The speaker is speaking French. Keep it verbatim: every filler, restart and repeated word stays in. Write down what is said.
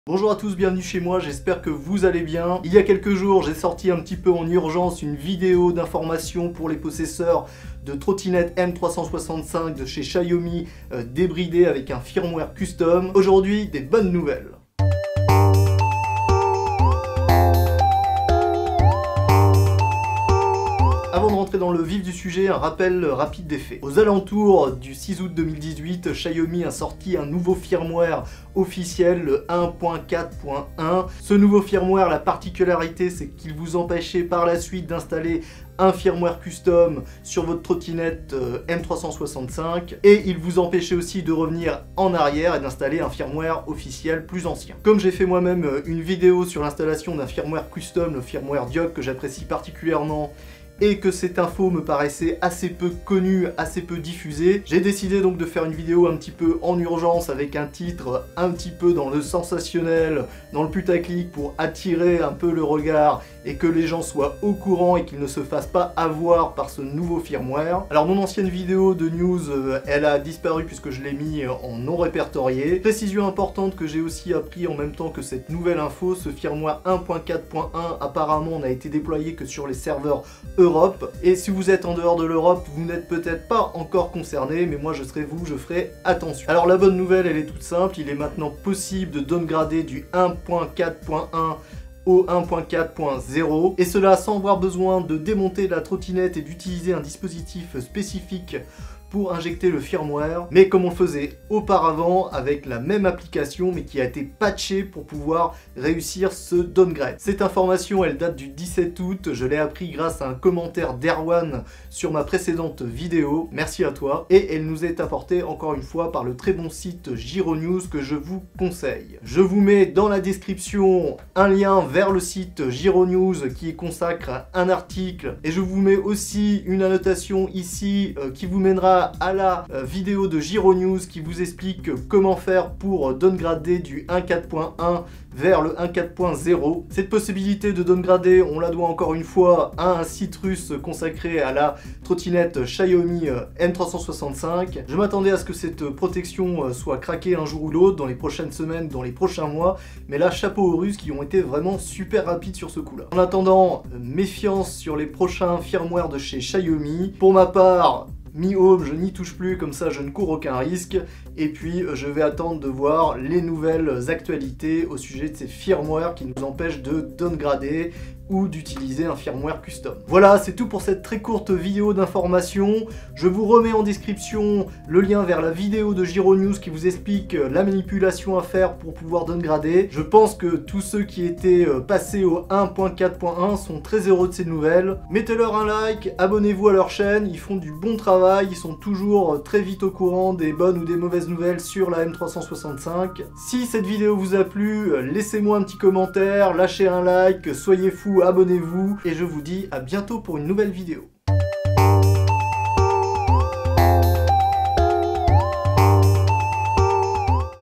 Bonjour à tous, bienvenue chez moi, j'espère que vous allez bien. Il y a quelques jours, j'ai sorti un petit peu en urgence une vidéo d'information pour les possesseurs de trottinettes M trois cent soixante-cinq de chez Xiaomi euh, débridée avec un firmware custom. Aujourd'hui, des bonnes nouvelles. Avant de rentrer dans le vif du sujet, un rappel rapide des faits. Aux alentours du six août deux mille dix-huit, Xiaomi a sorti un nouveau firmware officiel, le un point quatre point un. Ce nouveau firmware, la particularité, c'est qu'il vous empêchait par la suite d'installer un firmware custom sur votre trottinette M trois cent soixante-cinq et il vous empêchait aussi de revenir en arrière et d'installer un firmware officiel plus ancien. Comme j'ai fait moi-même une vidéo sur l'installation d'un firmware custom, le firmware Dioc que j'apprécie particulièrement, et que cette info me paraissait assez peu connue, assez peu diffusée, j'ai décidé donc de faire une vidéo un petit peu en urgence avec un titre un petit peu dans le sensationnel, dans le putaclic pour attirer un peu le regard et que les gens soient au courant et qu'ils ne se fassent pas avoir par ce nouveau firmware. Alors mon ancienne vidéo de news, euh, elle a disparu puisque je l'ai mis en non répertorié. Précision importante que j'ai aussi appris en même temps que cette nouvelle info, ce firmware un point quatre point un apparemment n'a été déployé que sur les serveurs Europe. Et si vous êtes en dehors de l'Europe, vous n'êtes peut-être pas encore concerné, mais moi je serai vous, je ferai attention. Alors la bonne nouvelle, elle est toute simple, il est maintenant possible de downgrader du un point quatre point un au un point quatre point zéro, et cela sans avoir besoin de démonter la trottinette et d'utiliser un dispositif spécifique pour injecter le firmware, mais comme on le faisait auparavant avec la même application mais qui a été patchée pour pouvoir réussir ce downgrade. Cette information, elle date du dix-sept août, je l'ai appris grâce à un commentaire d'Erwan sur ma précédente vidéo, merci à toi, et elle nous est apportée encore une fois par le très bon site Giro News que je vous conseille. Je vous mets dans la description un lien vers le site Giro News qui consacre un article, et je vous mets aussi une annotation ici euh, qui vous mènera à la euh, vidéo de Giro News qui vous explique comment faire pour downgrader du un point quatre point un vers le un point quatre point zéro. Cette possibilité de downgrader, on la doit encore une fois à un site russe consacré à la trottinette Xiaomi M trois cent soixante-cinq. Je m'attendais à ce que cette protection soit craquée un jour ou l'autre, dans les prochaines semaines, dans les prochains mois, mais là, chapeau aux Russes qui ont été vraiment super rapides sur ce coup-là. En attendant, méfiance sur les prochains firmware de chez Xiaomi. Pour ma part, Mi Home, je n'y touche plus, comme ça je ne cours aucun risque. Et puis je vais attendre de voir les nouvelles actualités au sujet de ces firmware qui nous empêchent de downgrader ou d'utiliser un firmware custom. Voilà, c'est tout pour cette très courte vidéo d'information. Je vous remets en description le lien vers la vidéo de Giro News qui vous explique la manipulation à faire pour pouvoir downgrader. Je pense que tous ceux qui étaient passés au un point quatre point un sont très heureux de ces nouvelles. Mettez-leur un like, abonnez-vous à leur chaîne, ils font du bon travail, ils sont toujours très vite au courant des bonnes ou des mauvaises nouvelles sur la M trois cent soixante-cinq. Si cette vidéo vous a plu, laissez-moi un petit commentaire, lâchez un like, soyez fous, abonnez-vous, et je vous dis à bientôt pour une nouvelle vidéo.